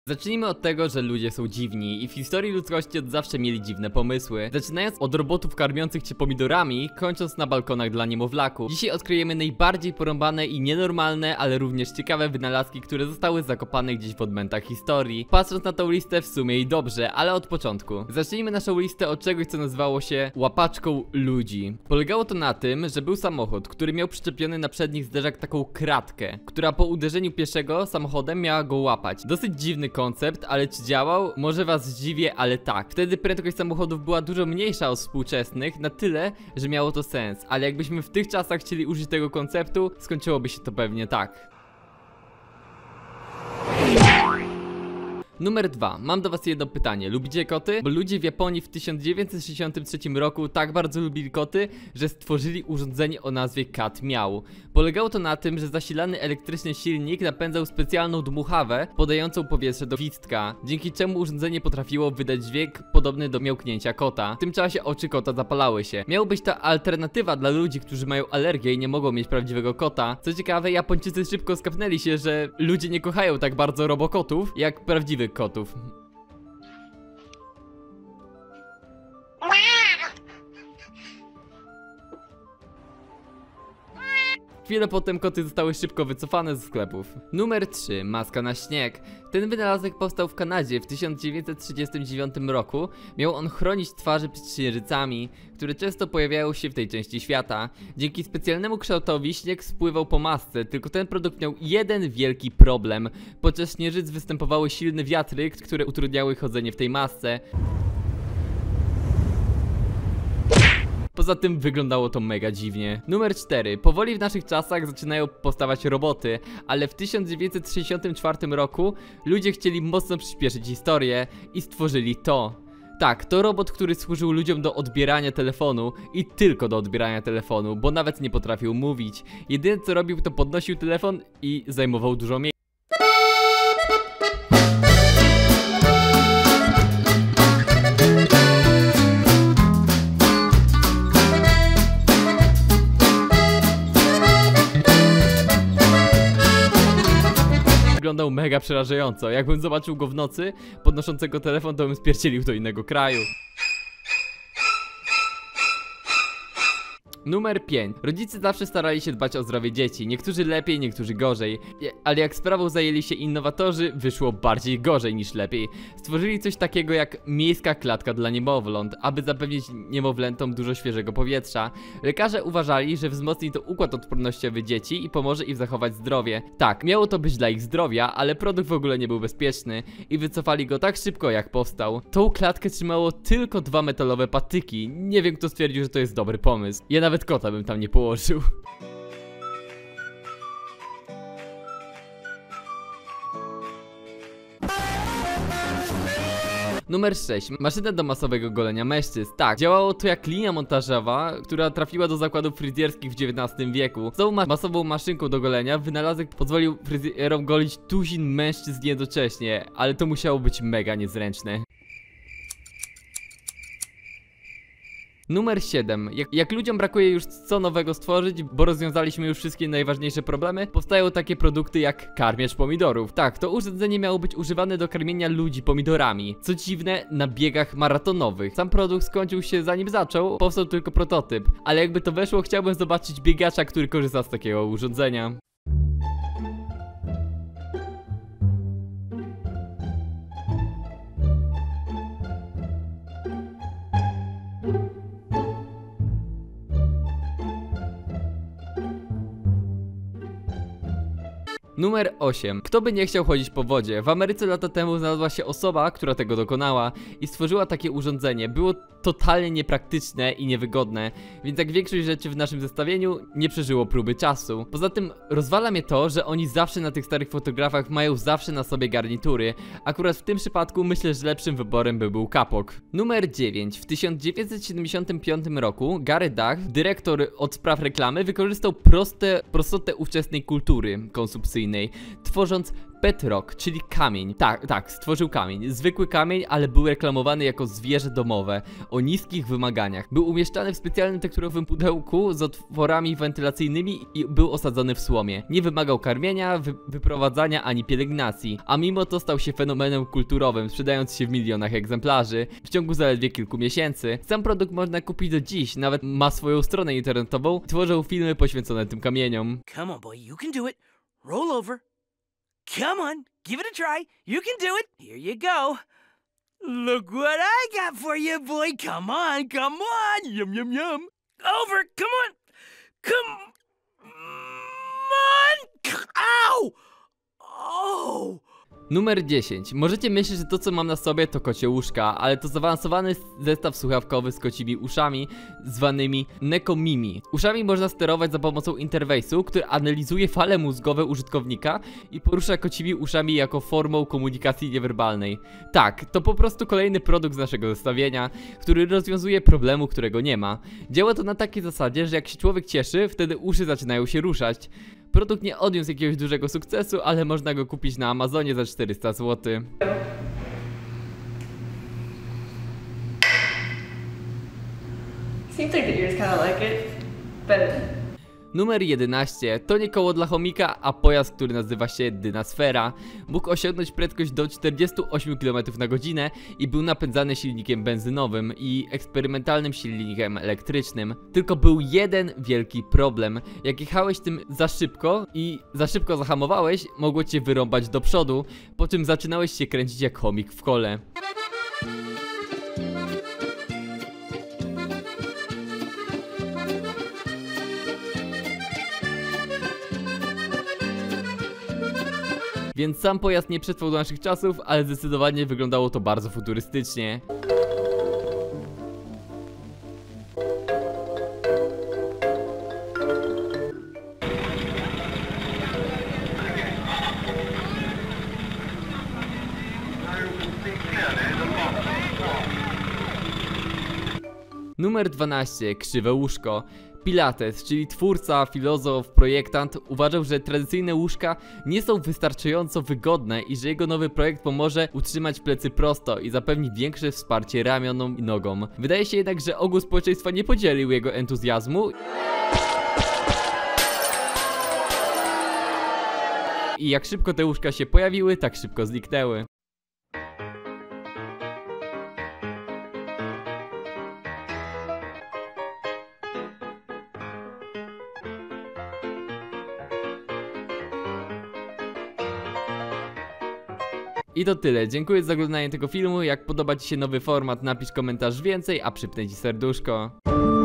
Zacznijmy od tego, że ludzie są dziwni i w historii ludzkości od zawsze mieli dziwne pomysły. Zaczynając od robotów karmiących cię pomidorami, kończąc na balkonach dla niemowlaków. Dzisiaj odkryjemy najbardziej porąbane i nienormalne, ale również ciekawe wynalazki, które zostały zakopane gdzieś w odmętach historii. Patrząc na tą listę w sumie i dobrze, ale od początku. Zacznijmy naszą listę od czegoś, co nazywało się łapaczką ludzi. Polegało to na tym, że był samochód, który miał przyczepiony na przednich zderzak taką kratkę, która po uderzeniu pieszego samochodem miała go łapać. Dosyć dziwny koncept, ale czy działał? Może was zdziwię, ale tak. Wtedy prędkość samochodów była dużo mniejsza od współczesnych, na tyle, że miało to sens. Ale jakbyśmy w tych czasach chcieli użyć tego konceptu, skończyłoby się to pewnie tak. Numer 2. Mam do was jedno pytanie. Lubicie koty? Bo ludzie w Japonii w 1963 roku tak bardzo lubili koty, że stworzyli urządzenie o nazwie Cat Meow. Polegało to na tym, że zasilany elektryczny silnik napędzał specjalną dmuchawę podającą powietrze do gwizdka, dzięki czemu urządzenie potrafiło wydać dźwięk podobny do miałknięcia kota. W tym czasie oczy kota zapalały się. Miało być to alternatywa dla ludzi, którzy mają alergię i nie mogą mieć prawdziwego kota. Co ciekawe, Japończycy szybko skapnęli się, że ludzie nie kochają tak bardzo robokotów jak prawdziwych kotów. Chwilę potem koty zostały szybko wycofane ze sklepów. Numer 3. Maska na śnieg. Ten wynalazek powstał w Kanadzie w 1939 roku. Miał on chronić twarze przed księżycami, które często pojawiają się w tej części świata. Dzięki specjalnemu kształtowi śnieg spływał po masce, tylko ten produkt miał jeden wielki problem. Podczas śnieżyc występowały silne wiatry, które utrudniały chodzenie w tej masce. Poza tym wyglądało to mega dziwnie. Numer 4. Powoli w naszych czasach zaczynają powstawać roboty, ale w 1964 roku ludzie chcieli mocno przyspieszyć historię i stworzyli to. Tak, to robot, który służył ludziom do odbierania telefonu i tylko do odbierania telefonu, bo nawet nie potrafił mówić. Jedyne co robił, to podnosił telefon i zajmował dużo miejsca. Wyglądał mega przerażająco. Jakbym zobaczył go w nocy podnoszącego telefon, to bym spierdzielił do innego kraju. Numer 5. Rodzice zawsze starali się dbać o zdrowie dzieci. Niektórzy lepiej, niektórzy gorzej. Ale jak sprawą zajęli się innowatorzy, wyszło bardziej gorzej niż lepiej. Stworzyli coś takiego jak miejska klatka dla niemowląt, aby zapewnić niemowlętom dużo świeżego powietrza. Lekarze uważali, że wzmocni to układ odpornościowy dzieci i pomoże im zachować zdrowie. Tak, miało to być dla ich zdrowia, ale produkt w ogóle nie był bezpieczny i wycofali go tak szybko jak powstał. Tą klatkę trzymało tylko 2 metalowe patyki. Nie wiem, kto stwierdził, że to jest dobry pomysł. Ja nawet kota bym tam nie położył. Numer 6. Maszyna do masowego golenia mężczyzn. Tak, działało to jak linia montażowa, która trafiła do zakładów fryzjerskich w XIX wieku. Z tą masową maszynką do golenia wynalazek pozwolił fryzjerom golić tuzin mężczyzn jednocześnie, ale to musiało być mega niezręczne. Numer 7. Jak ludziom brakuje już co nowego stworzyć, bo rozwiązaliśmy już wszystkie najważniejsze problemy, powstają takie produkty jak karmiacz pomidorów. Tak, to urządzenie miało być używane do karmienia ludzi pomidorami. Co dziwne, na biegach maratonowych. Sam produkt skończył się zanim zaczął, powstał tylko prototyp. Ale jakby to weszło, chciałbym zobaczyć biegacza, który korzysta z takiego urządzenia. Numer 8. Kto by nie chciał chodzić po wodzie? W Ameryce lata temu znalazła się osoba, która tego dokonała i stworzyła takie urządzenie. Było totalnie niepraktyczne i niewygodne, więc jak większość rzeczy w naszym zestawieniu nie przeżyło próby czasu. Poza tym rozwala mnie to, że oni zawsze na tych starych fotografach mają zawsze na sobie garnitury. Akurat w tym przypadku myślę, że lepszym wyborem by był kapok. Numer 9. W 1975 roku Gary Duck, dyrektor od spraw reklamy, wykorzystał prostotę ówczesnej kultury konsumpcyjnej, tworząc Bedrock, czyli kamień. Tak, stworzył kamień. Zwykły kamień, ale był reklamowany jako zwierzę domowe o niskich wymaganiach. Był umieszczany w specjalnym tekturowym pudełku z otworami wentylacyjnymi i był osadzony w słomie. Nie wymagał karmienia, wyprowadzania ani pielęgnacji, a mimo to stał się fenomenem kulturowym, sprzedając się w milionach egzemplarzy w ciągu zaledwie kilku miesięcy. Sam produkt można kupić do dziś, nawet ma swoją stronę internetową i tworzą filmy poświęcone tym kamieniom. Come on, boy, you can do it. Roll over. Come on, give it a try. You can do it. Here you go. Look what I got for you, boy. Come on, come on. Yum, yum, yum. Over. Come on. Come on. Ow! Oh! Numer 10. Możecie myśleć, że to co mam na sobie to kocie uszka, ale to zaawansowany zestaw słuchawkowy z kocimi uszami, zwanymi Nekomimi. Uszami można sterować za pomocą interfejsu, który analizuje fale mózgowe użytkownika i porusza kocimi uszami jako formą komunikacji niewerbalnej. Tak, to po prostu kolejny produkt z naszego zestawienia, który rozwiązuje problemu, którego nie ma. Działa to na takiej zasadzie, że jak się człowiek cieszy, wtedy uszy zaczynają się ruszać. Produkt nie odniósł jakiegoś dużego sukcesu, ale można go kupić na Amazonie za 400 zł. Seems like the ears kind of like it, but Numer 11. To nie koło dla chomika, a pojazd, który nazywa się Dynasfera. Mógł osiągnąć prędkość do 48 km na godzinę i był napędzany silnikiem benzynowym i eksperymentalnym silnikiem elektrycznym. Tylko był jeden wielki problem. Jak jechałeś tym za szybko i za szybko zahamowałeś, mogło cię wyrąbać do przodu, po czym zaczynałeś się kręcić jak chomik w kole. Więc sam pojazd nie przetrwał do naszych czasów, ale zdecydowanie wyglądało to bardzo futurystycznie. Numer 12. Krzywe łóżko. Pilates, czyli twórca, filozof, projektant, uważał, że tradycyjne łóżka nie są wystarczająco wygodne i że jego nowy projekt pomoże utrzymać plecy prosto i zapewni większe wsparcie ramionom i nogom. Wydaje się jednak, że ogół społeczeństwa nie podzielił jego entuzjazmu i jak szybko te łóżka się pojawiły, tak szybko zniknęły. I to tyle, dziękuję za oglądanie tego filmu. Jak podoba ci się nowy format, napisz komentarz więcej, a przypnę ci serduszko.